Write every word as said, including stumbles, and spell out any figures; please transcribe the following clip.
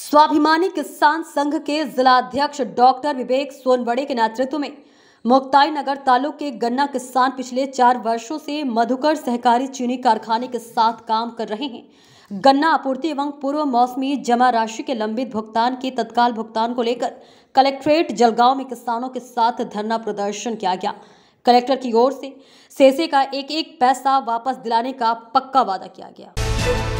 स्वाभिमानी किसान संघ के जिलाध्यक्ष डॉक्टर विवेक सोनवड़े के नेतृत्व में मुक्ताई नगर तालुक के गन्ना किसान पिछले चार वर्षों से मधुकर सहकारी चीनी कारखाने के साथ काम कर रहे हैं। गन्ना आपूर्ति एवं पूर्व मौसमी जमा राशि के लंबित भुगतान के तत्काल भुगतान को लेकर कलेक्ट्रेट जलगांव में किसानों के साथ धरना प्रदर्शन किया गया। कलेक्टर की ओर से सेसे का एक एक पैसा वापस दिलाने का पक्का वादा किया गया।